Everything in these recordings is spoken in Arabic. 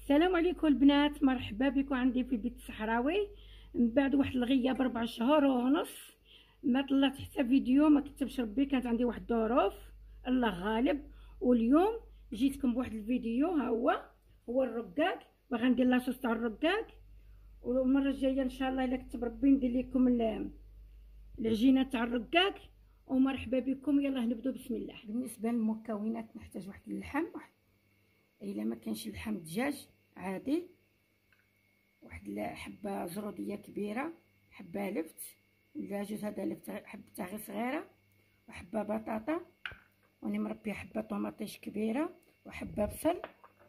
السلام عليكم البنات، مرحبا بكم عندي في البيت الصحراوي. من بعد واحد الغياب 4 شهور ونص ما طلعت حتى فيديو، ما كتبش ربي، كانت عندي واحد الظروف الله غالب. واليوم جيتكم بواحد الفيديو، ها هو الرقاق. باغا ندير لاصوص تاع الرقاق، والمره الجايه ان شاء الله الا كتب ربي ندير لكم العجينه تاع الرقاق. ومرحبا بكم، يلا نبداو بسم الله. بالنسبه للمكونات نحتاج واحد اللحم، الا ما كانش اللحم دجاج عادي، واحد حبه زروديه كبيره، حبه لفت ولا جوج هذا لفت، حبه غير صغيره، وحبه بطاطا، واني مربيه حبه طوماطيش كبيره، وحبه بصل،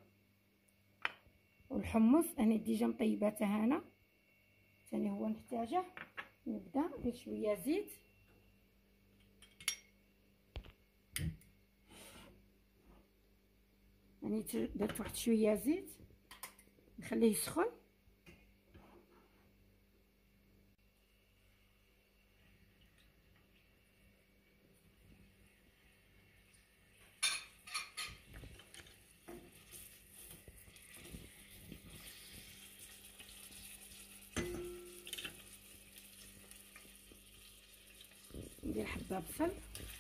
والحمص انا ديجا مطيباتها هنا ثاني هو نحتاجه. نبدا ندير شويه زيت، يعني درت واحد شويه زيت نخليه يسخن. ندير حبه بصل،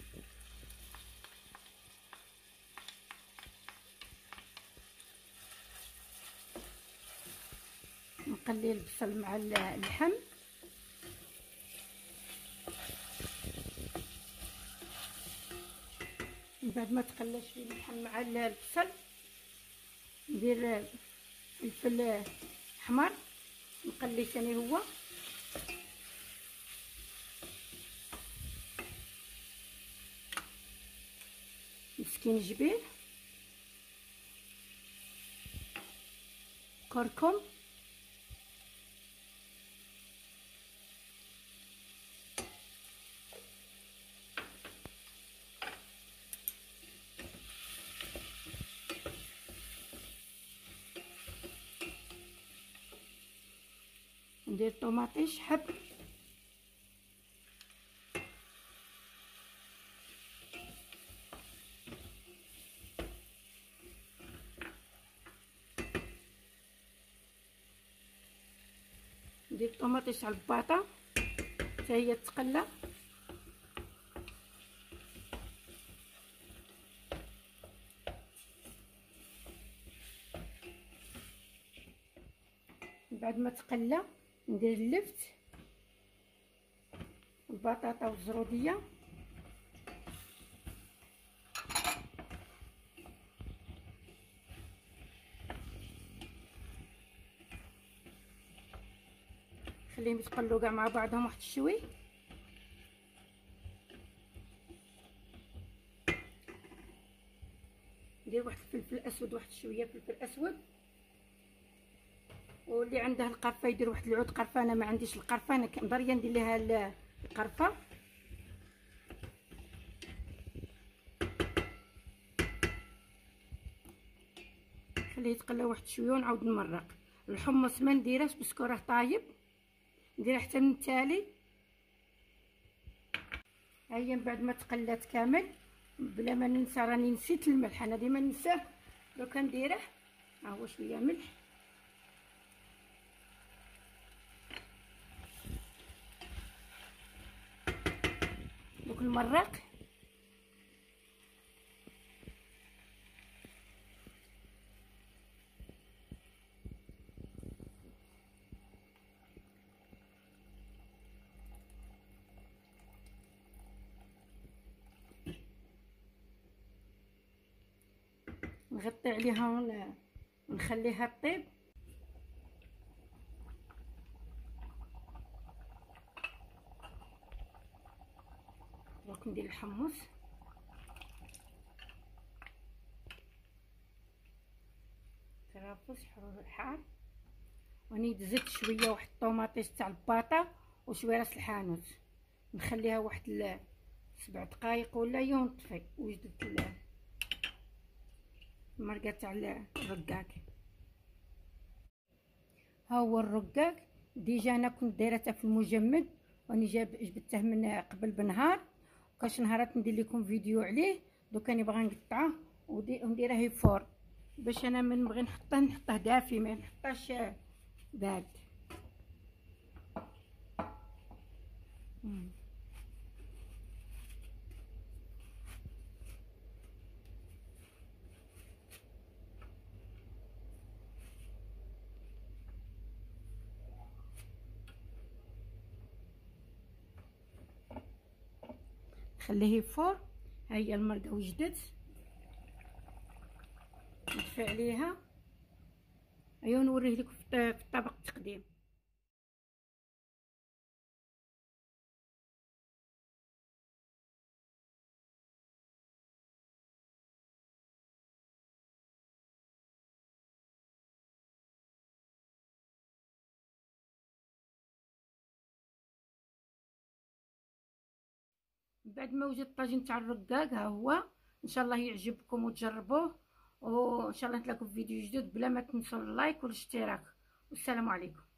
نقلي البصل مع اللحم، من بعد ما تقلى شويه اللحم مع البصل ندير فلفل احمر نقلي ثاني هو، مسكينجبير، كركم، ندير طوماطيش حب، ندير طوماطيش على الباطا حتى هي تقلى، بعد ما تقلى ندير اللفت والبطاطا والزروديه، خليهم يتقلوا كاع مع بعضهم واحد الشوي. ندير واحد الفلفل اسود، واحد شويه فلفل اسود، واللي عنده القرفه يدير واحد العود قرفه. انا ما عنديش القرفه، انا ضريه ندير لها القرفه. خليه يتقلى واحد شويه ونعاود نمرق. الحمص ما نديرهش باسكو راه طايب، نديرها حتى من التالي. ها هي من بعد ما تقلات كامل، بلا ما ننسى راني نسيت الملح، انا ديما ننساه، دوكا نديره. ها هو شويه ملح، دوك المرق نغطي عليها ونخليها طيب. دروك ندير الحمص، كرفس حرور الحار، وني زدت شويه واحد الطوماطيش تاع الباطا وشويه راس الحانوت، نخليها واحد 7 دقائق ولا ونطفي. وجدت المرقه تاع الرقاق. ها هو الرقاق ديجا انا كنت دايرته في المجمد، واني جبته من قبل بنهار، وكاش نهارات ندير لكم فيديو عليه. دوك راني باغا نقطعه ونديره في الفرن باش انا من بغي نحطه دافي، ما نحطاش بارد. خليه يفور. ها هي المرقه وجدت، نطفي عليها. ايوا نوريه لكم في الطبق التقديم. بعد ما وجد الطاجين تاع الرقاق، ها هو. ان شاء الله يعجبكم وتجربوه، وان شاء الله نتلاقوا في فيديو جديد. بلا ما تنسوا اللايك والاشتراك، والسلام عليكم.